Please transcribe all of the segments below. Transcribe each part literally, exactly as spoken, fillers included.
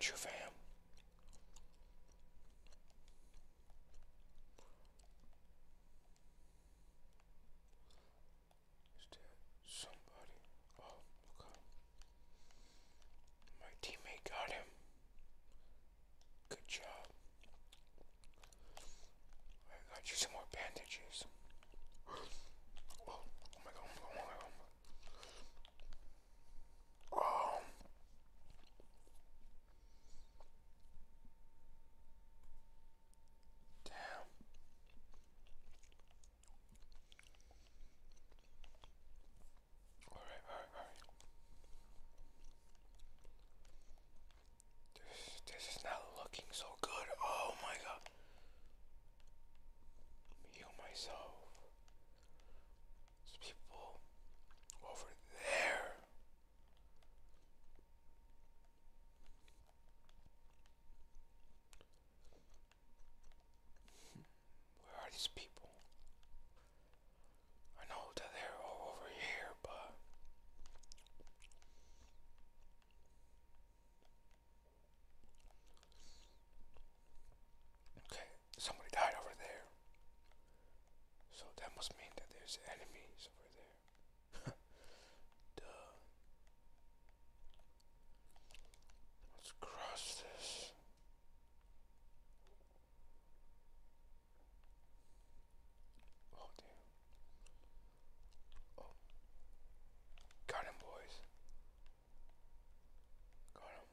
got you, fam. Is there somebody? Oh, okay. My teammate got him. Good job. I got you some more bandages. Oh, oh my god, oh my god, oh my god. Oh. Damn. Alright, alright, alright. This, this is not looking so good. Oh my god. Let me heal myself. There's people over there. Where are these people? I know that they're all over here, but okay, somebody died over there. So that must mean that there's enemies over there. Duh. Let's cross this. Oh damn. Oh. Got him, boys. Got him.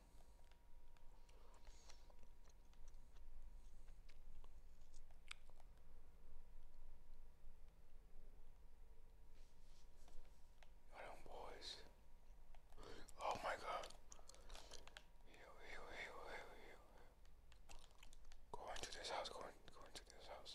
Got him, boys. Oh my god. Heal, heal, heal, heal, heal. Go into this house, go, in, go into this house.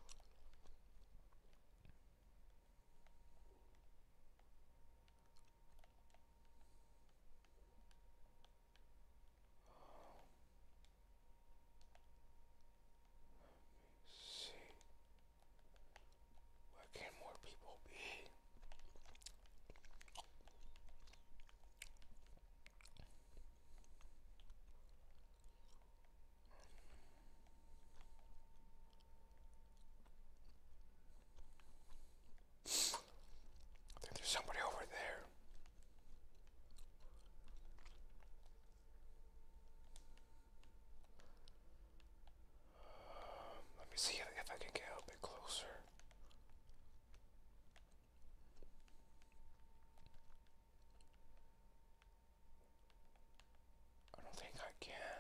Oh. See. Where can more people be? I think there's somebody over there. Um, let me see if, if I can get a bit closer. I don't think I can.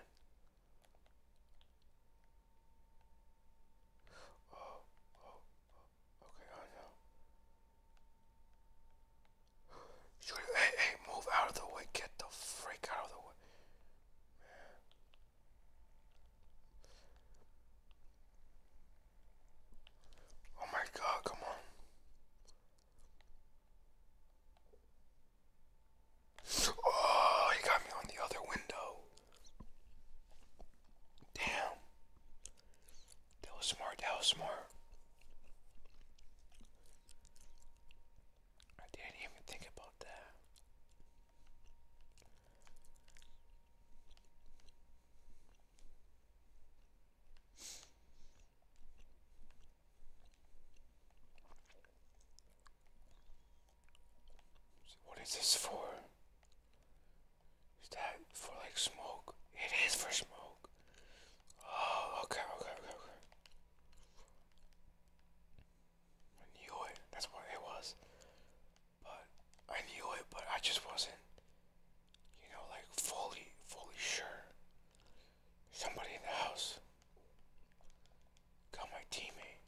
Oh, oh, oh, okay, I know. Shoot, hey, hey, move out of the way. Get the freak out of the way. Man. Oh my god, come on. Oh, he got me on the other window. Damn. That was smart, that was smart. I didn't even think about that. What is this for? Is that for like smoke? It is for smoke. Oh, okay, okay, okay, okay. I knew it. That's what it was. But I knew it, but I just wasn't, you know, like fully, fully sure. Somebody in the house. Got my teammate.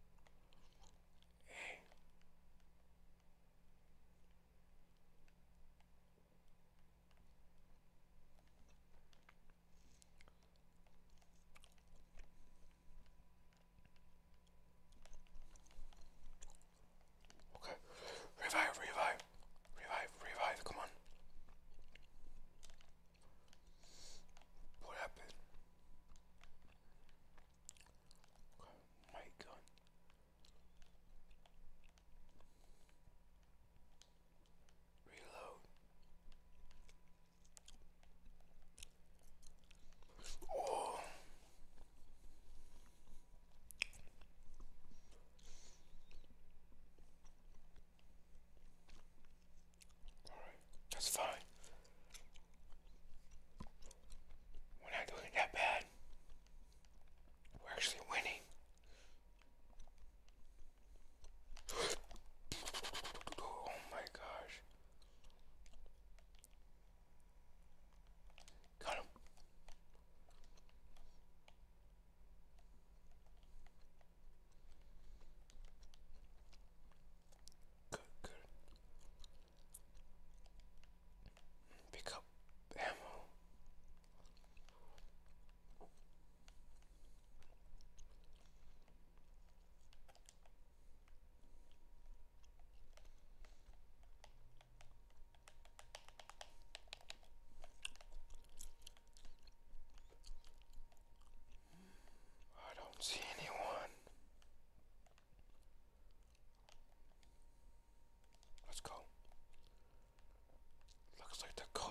Hey. Okay. Revive, revive. Revive, revive. Come on.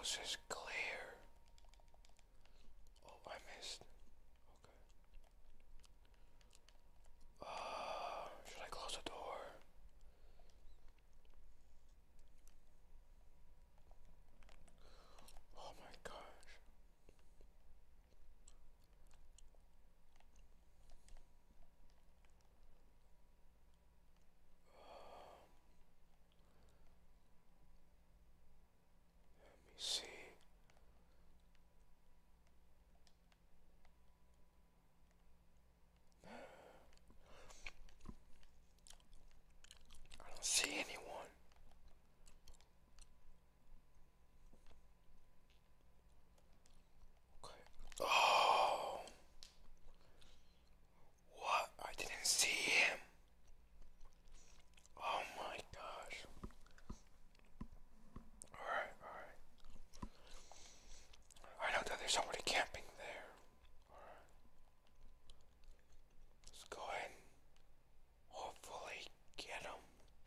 coast is clear. Oh, I missed. Okay. Uh, should I close the door? Oh my gosh. Um, let me see. I don't see anyone. Okay. Oh, what? I didn't see him. Oh my gosh. Alright, alright. I know that there's somebody camping there. Alright. Let's go ahead and hopefully get him.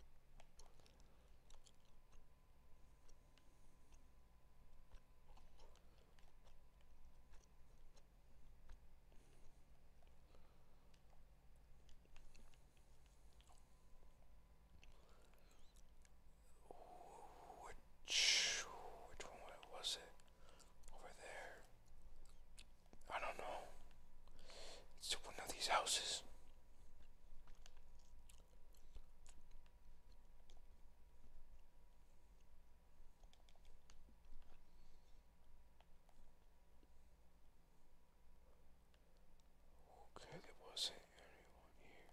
Which, which one was it? Over there? I don't know. It's one of these houses. Okay, there wasn't anyone here.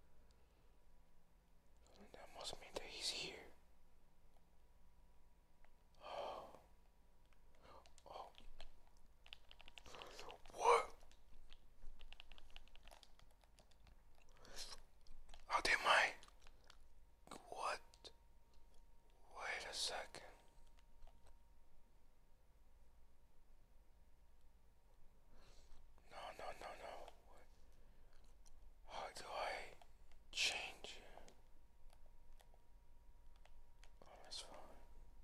That must mean that he's here. Oh. Oh. What? How did my... What? Wait a second. No, no, no, no. What? How do I change it? Oh, that's fine.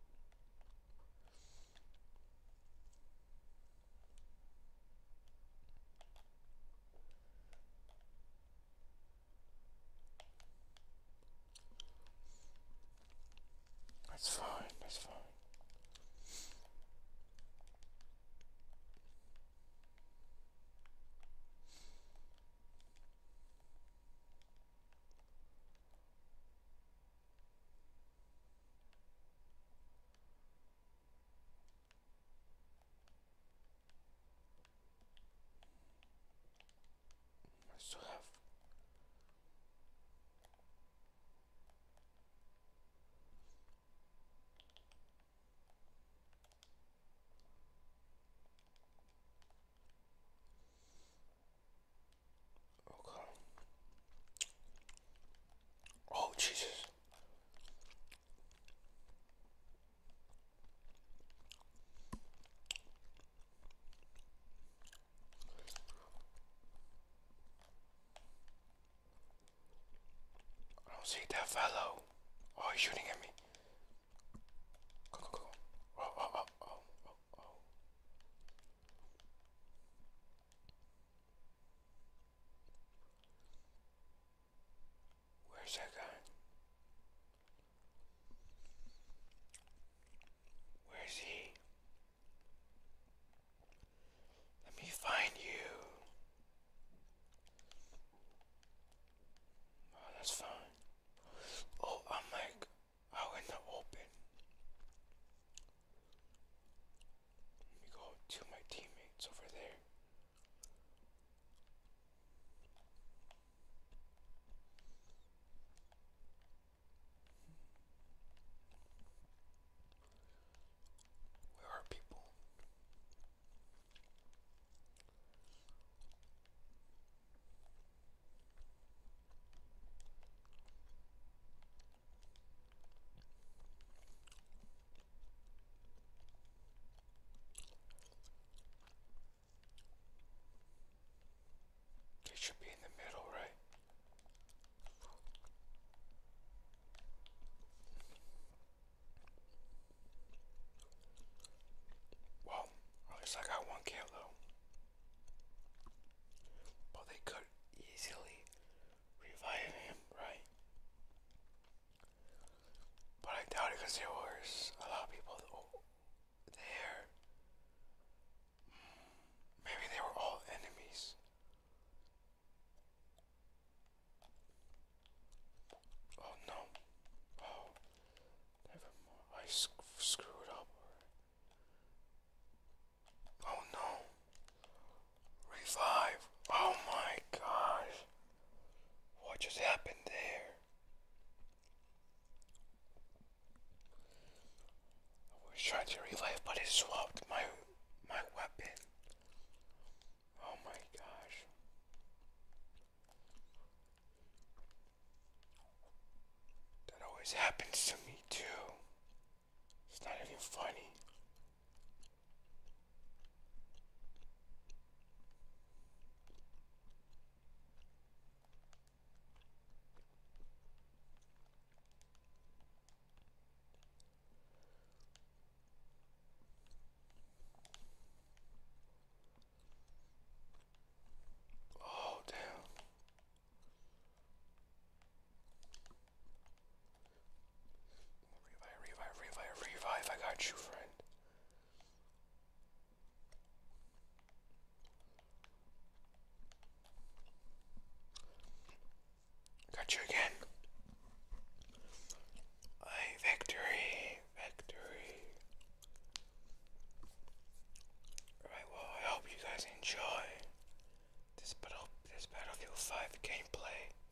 That's fine, that's fine. I still have... Okay. Oh, Jesus. I don't see that fellow. Oh, he's shooting at me. Go, go, go. Oh, oh, oh, oh, oh, oh. Where's that guy? Where's he? Let me find you. Oh, that's fine. Oh, I'm like, how trying to revive, but it swapped my my weapon. Oh my gosh. That always happens to me too. It's not even funny. Oh damn. Revive, revive, revive, revive. I got you, friend. Got you again. Ay, victory, victory. Alright, well, I hope you guys enjoy this battle, this Battlefield five gameplay.